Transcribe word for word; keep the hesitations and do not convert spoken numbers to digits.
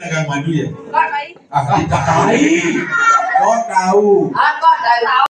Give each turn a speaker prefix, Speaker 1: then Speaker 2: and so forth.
Speaker 1: dagang madu ya?
Speaker 2: Kok tahu?
Speaker 1: Ah, tidak tahu. Kau tahu.
Speaker 2: Ah, kok tahu?